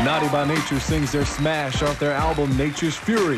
Naughty by Nature sings their smash off their album Nature's Fury.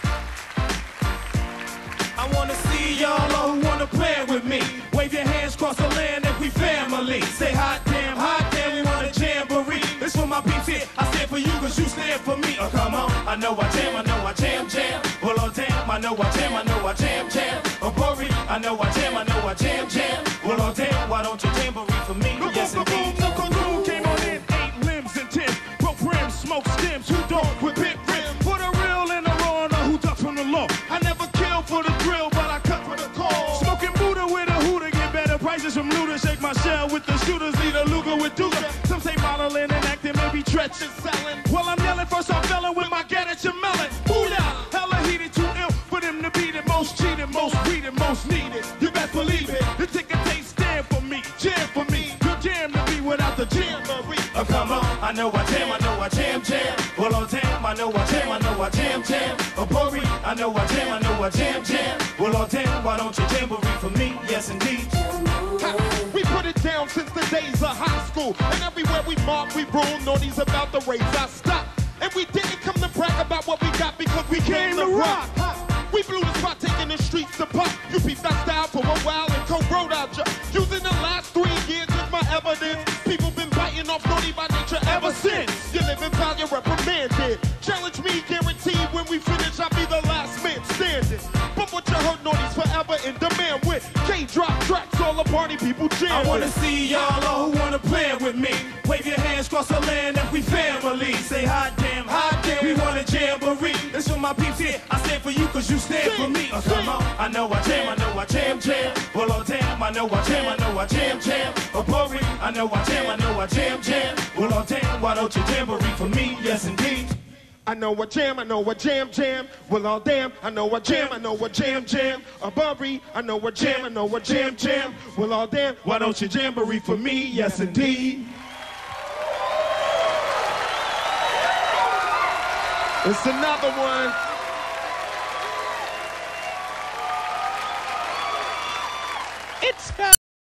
I wanna see y'all who wanna play with me. Wave your hands across the land if we family. Say hot damn, we want a jamboree. It's for my peeps here, I stand for you cause you stand for me. Oh come on, I know I jam, jam. Well oh damn, I know I jam, jam. Oh Boree, I know I jam, jam. Well oh damn, why don't you jamboree for me? Yes indeed. Came on in, 8 limbs and 10 programs, smoke stems, who don't with big rims. Put a real in the raw, know who ducks from the law. I never kill for the thrill, but I cut for the call. Smoking Buddha with a hooter, get better prices from looter. Shake my shell with the shooters, lead a Luger with Duga. Some say modeling and acting, maybe treacherous selling. Well, I'm yelling first, I'm felling with my get at your melon. Booyah, hella heated, too ill for them to beat it. Most cheated, most weeded, most needed. You best believe it. The ticket taste stand for me, jam for me. You jam to be without the jamboree. Oh come on, I know I jam, jam. Well oh damn, I know I jam, jam. Oh Boree, I know I jam, jam. Well oh damn, why don't you jamboree for me? Yes indeed. We put it down since the days of high school. And everywhere we mark, we rule. Naughty's about to raise our stock. And we didn't come to brag about what we got because we came to rock. We blew the spot, taking the streets to pop. You peeped that style for a while and co-wrote out ya. Using the last 3 years as my evidence. People been biting off Naughty by Nature ever since. You live and foul, you're reprimanded. Challenge me, guaranteed when we finish, I'll be the last man standing. But what you heard, Naughty's forever in demand with K-drop tracks, all the party people jamming. I wanna see y'all who wanna play with me. Wave your hands across the land if we family. Say hot damn, we want a jamboree. It's for my peeps here, I stand for you cause you stand for me. Oh come on, I know I jam, jam. Well oh damn, I know I jam, jam. Oh Boree, I know I jam, jam. Well oh damn, why don't you jamboree for me? Yes indeed. I know I jam, jam. Well, all damn, I know I jam, jam. A Boree, I know I jam, jam. Well, all damn, why don't you jamboree for me? Yes, indeed. It's another one. It's